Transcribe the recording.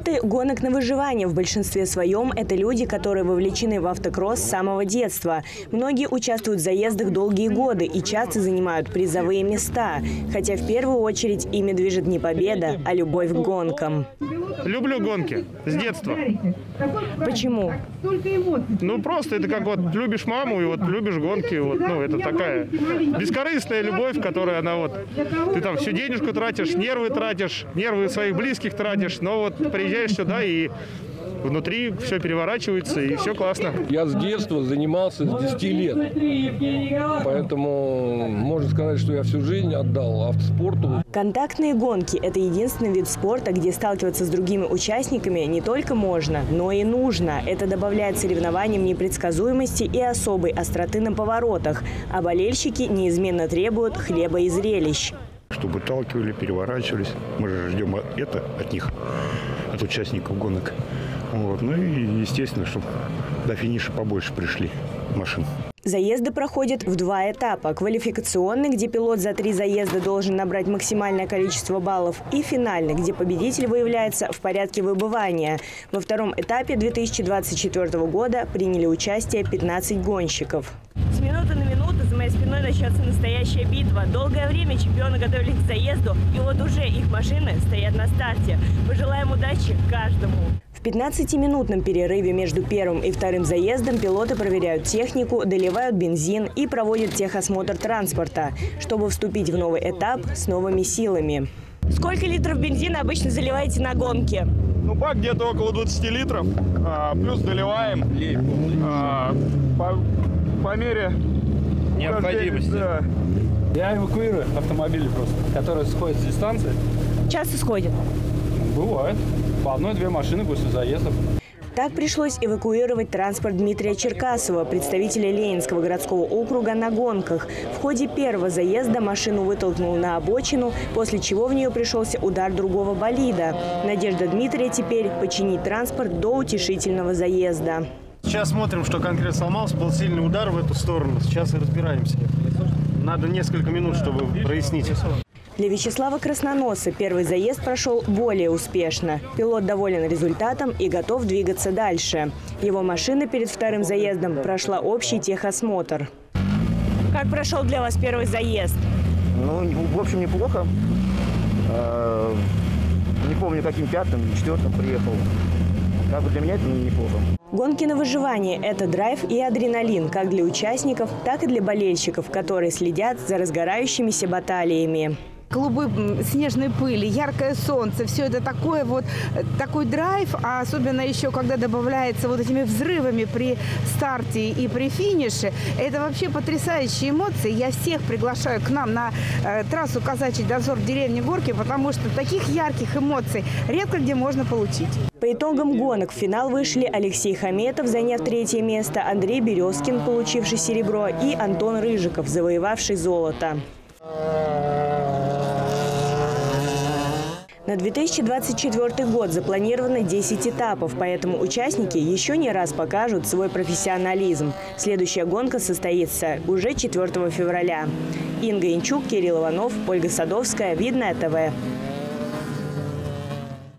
Адепты гонок на выживание в большинстве своем – это люди, которые вовлечены в автокросс с самого детства. Многие участвуют в заездах долгие годы и часто занимают призовые места. Хотя в первую очередь ими движет не победа, а любовь к гонкам. Люблю гонки с детства. Почему? Ну просто это как вот любишь маму и вот любишь гонки. Вот, ну это такая бескорыстная любовь, которая она вот... Ты там всю денежку тратишь, нервы своих близких тратишь, но вот приезжаешь сюда и внутри все переворачивается и все классно. Я с детства занимался с 10 лет, поэтому можно сказать, что я всю жизнь отдал автоспорту. Контактные гонки – это единственный вид спорта, где сталкиваться с другими участниками не только можно, но и нужно. Это добавляет соревнованиям непредсказуемости и особой остроты на поворотах, а болельщики неизменно требуют хлеба и зрелищ. Чтобы талкивали, переворачивались. Мы же ждем это от них, от участников гонок. Вот. Ну и естественно, чтобы до финиша побольше пришли машин. Заезды проходят в 2 этапа. Квалификационный, где пилот за 3 заезда должен набрать максимальное количество баллов, и финальный, где победитель выявляется в порядке выбывания. Во втором этапе 2024 года приняли участие 15 гонщиков. С минуты на минуту за моей спиной начнется настоящая битва. Долгое время чемпионы готовились к заезду, и вот уже их машины стоят на старте. Пожелаем удачи каждому. В 15-минутном перерыве между первым и вторым заездом пилоты проверяют технику, доливают бензин и проводят техосмотр транспорта, чтобы вступить в новый этап с новыми силами. Сколько литров бензина обычно заливаете на гонке? Ну, бак где-то около 20 литров, плюс доливаем по мере необходимости. Да. Я эвакуирую автомобили просто, которые сходят с дистанции. Часто сходят? Бывает. По 1-2 машины после заездов. Так пришлось эвакуировать транспорт Дмитрия Черкасова, представителя Ленинского городского округа, на гонках. В ходе первого заезда машину вытолкнул на обочину, после чего в нее пришелся удар другого болида. Надежда Дмитрия теперь починить транспорт до утешительного заезда. Сейчас смотрим, что конкретно сломался. Был сильный удар в эту сторону. Сейчас и разбираемся. Надо несколько минут, чтобы прояснить. Для Вячеслава Красноноса первый заезд прошел более успешно. Пилот доволен результатом и готов двигаться дальше. Его машина перед вторым заездом прошла общий техосмотр. Как прошел для вас первый заезд? Ну, в общем, неплохо. Не помню, каким 5-м, 4-м приехал. Как бы для меня это неплохо. Гонки на выживание – это драйв и адреналин как для участников, так и для болельщиков, которые следят за разгорающимися баталиями. Клубы снежной пыли, яркое солнце, все это такой драйв, а особенно еще, когда добавляется вот этими взрывами при старте и при финише, это вообще потрясающие эмоции. Я всех приглашаю к нам на трассу «Казачий дозор» в деревне Горки, потому что таких ярких эмоций редко где можно получить. По итогам гонок в финал вышли Алексей Хаметов, заняв 3-е место, Андрей Березкин, получивший серебро, и Антон Рыжиков, завоевавший золото. На 2024 год запланировано 10 этапов, поэтому участники еще не раз покажут свой профессионализм. Следующая гонка состоится уже 4 февраля. Инга Инчук, Кирилл Иванов, Ольга Садовская, Видное ТВ.